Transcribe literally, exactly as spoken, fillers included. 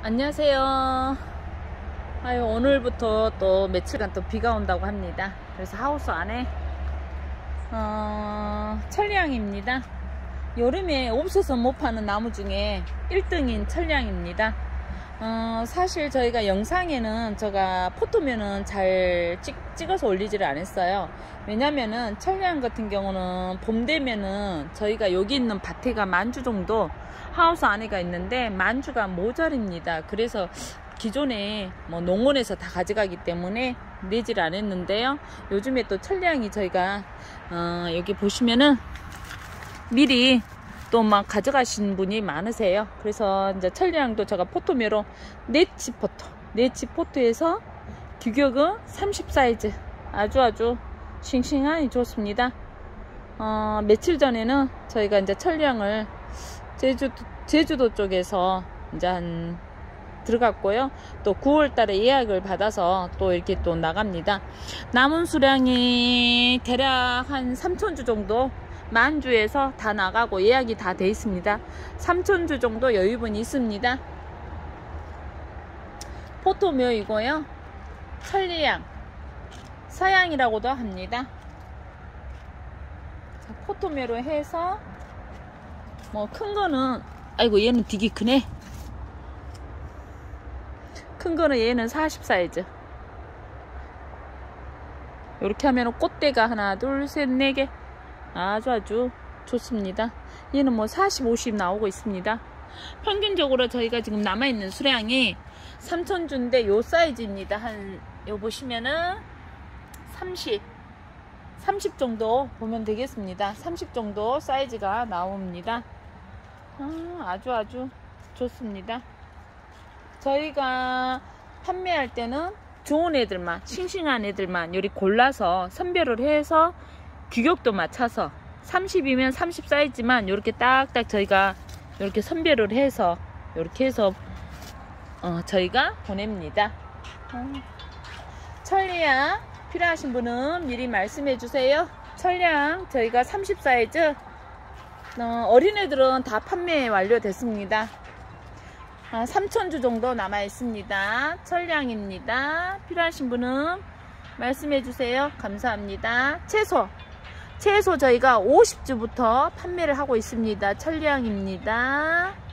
안녕하세요. 아유, 오늘부터 또 며칠간 또 비가 온다고 합니다. 그래서 하우스 안에 어, 천리향입니다. 여름에 옵셔서 못 파는 나무 중에 일 등인 천리향입니다. 어, 사실 저희가 영상에는 제가 포토면은 잘 찍, 찍어서 올리지를 않았어요. 왜냐면은 천리향 같은 경우는 봄 되면은 저희가 여기 있는 밭에가 만주 정도 하우스 안에가 있는데 만주가 모자립니다. 그래서 기존에 뭐 농원에서 다 가져가기 때문에 내질 않았는데요. 요즘에 또 천리향이 저희가 어, 여기 보시면은 미리 또 막 가져가신 분이 많으세요. 그래서 이제 천리향도 제가 포토메로 네치 포토 네치 포토에서 규격은 삼십 사이즈 아주 아주 싱싱하니 좋습니다. 어, 며칠 전에는 저희가 이제 천리향을 제주도, 제주도 쪽에서 이제 한 들어갔고요. 또 구월 달에 예약을 받아서 또 이렇게 또 나갑니다. 남은 수량이 대략 한 삼천 주 정도 만주에서 다 나가고 예약이 다 돼 있습니다. 삼천 주 정도 여유분이 있습니다. 포토묘이고요. 천리향, 서향이라고도 합니다. 자, 포토묘로 해서 뭐 큰 거는 아이고 얘는 되게 크네. 큰 거는 얘는 사십 사이즈. 이렇게 하면 꽃대가 하나 둘 셋 네 개 아주 아주 좋습니다. 얘는 뭐 사십 오십 나오고 있습니다. 평균적으로 저희가 지금 남아있는 수량이 삼천 주인데 요 사이즈입니다. 한 요 보시면은 삼십 삼십 정도 보면 되겠습니다. 삼십 정도 사이즈가 나옵니다. 아, 아주 아주 좋습니다. 저희가 판매할 때는 좋은 애들만, 싱싱한 애들만 요리 골라서 선별을 해서 규격도 맞춰서 삼십이면 삼십 사이즈만 요렇게 딱딱 저희가 요렇게 선별을 해서 요렇게 해서 어, 저희가 보냅니다. 어. 천리향 필요하신 분은 미리 말씀해 주세요. 천리향 저희가 삼십 사이즈 어, 어린애들은 다 판매 완료됐습니다. 아, 삼천 주 정도 남아 있습니다. 천리향입니다. 필요하신 분은 말씀해 주세요. 감사합니다. 채소 채소 저희가 오십 주부터 판매를 하고 있습니다. 천리향입니다.